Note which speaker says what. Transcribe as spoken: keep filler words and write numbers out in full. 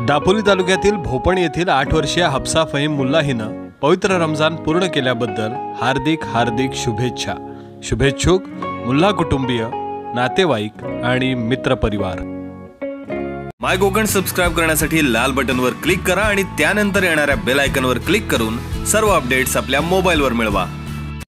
Speaker 1: दापोली तालुक्यातील भोपण येथील आठ वर्षीय हफ्सा फहीम मुल्ला हिनं पवित्र रमजान पूर्ण केल्याबद्दल हार्दिक हार्दिक शुभेच्छा। शुभेच्छुक मुल्ला कुटुंबीय, नातेवाईक आणि मित्रपरिवार।
Speaker 2: माय कोकण सबस्क्राइब करण्यासाठी लाल बटनवर क्लिक करा आणि त्यानंतर येणाऱ्या बेल आयकॉनवर क्लिक करून सर्व अपडेट्स आपल्या मोबाईलवर मिळवा।